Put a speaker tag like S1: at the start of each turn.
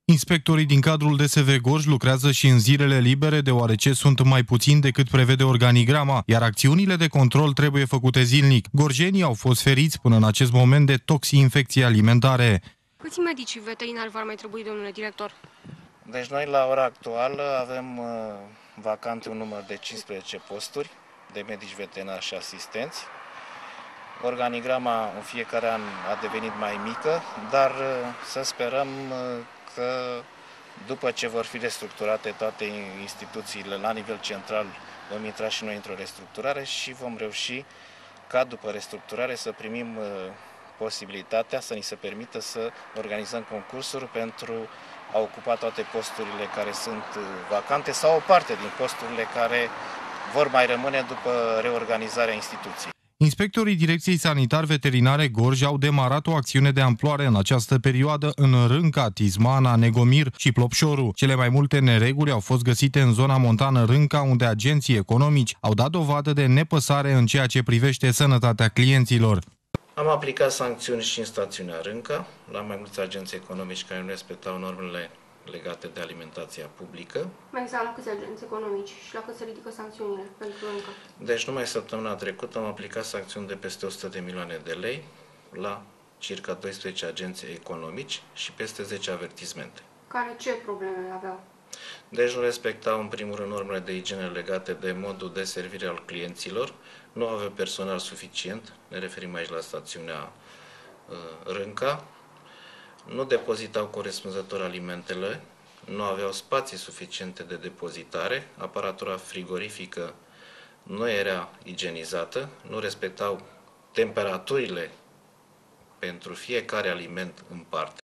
S1: Inspectorii din cadrul DSV Gorj lucrează și în zilele libere, deoarece sunt mai puțini decât prevede organigrama, iar acțiunile de control trebuie făcute zilnic. Gorjenii au fost feriți până în acest moment de toxi-infecții alimentare.
S2: Câți medici veterinari v-ar mai trebui, domnule director?
S3: Deci noi la ora actuală avem vacante un număr de 15 posturi de medici veterinari și asistenți. Organigrama în fiecare an a devenit mai mică, dar să sperăm că după ce vor fi restructurate toate instituțiile la nivel central, vom intra și noi într-o restructurare și vom reuși ca după restructurare să primim posibilitatea să ni se permită să organizăm concursuri pentru a ocupa toate posturile care sunt vacante sau o parte din posturile care vor mai rămâne după reorganizarea instituției.
S1: Inspectorii Direcției Sanitar-Veterinare Gorj au demarat o acțiune de amploare în această perioadă în Rânca, Tizmana, Negomir și Plopșoru. Cele mai multe nereguli au fost găsite în zona montană Rânca, unde agenții economici au dat dovadă de nepăsare în ceea ce privește sănătatea clienților.
S3: Am aplicat sancțiuni și în stațiunea Rânca, la mai mulți agenți economici care nu respectau normele legate de alimentația publică.
S2: Mai exact, la câți agenți economici și la cât se ridică sancțiunile pentru Rânca?
S3: Deci numai săptămâna trecută am aplicat sancțiuni de peste 100 de milioane de lei la circa 12 agenți economici și peste 10 avertismente.
S2: Care ce probleme aveau?
S3: Deci nu respectau în primul rând normele de igienă legate de modul de servire al clienților, nu aveau personal suficient, ne referim aici la stațiunea Rânca, nu depozitau corespunzător alimentele, nu aveau spații suficiente de depozitare, aparatura frigorifică nu era igienizată, nu respectau temperaturile pentru fiecare aliment în parte.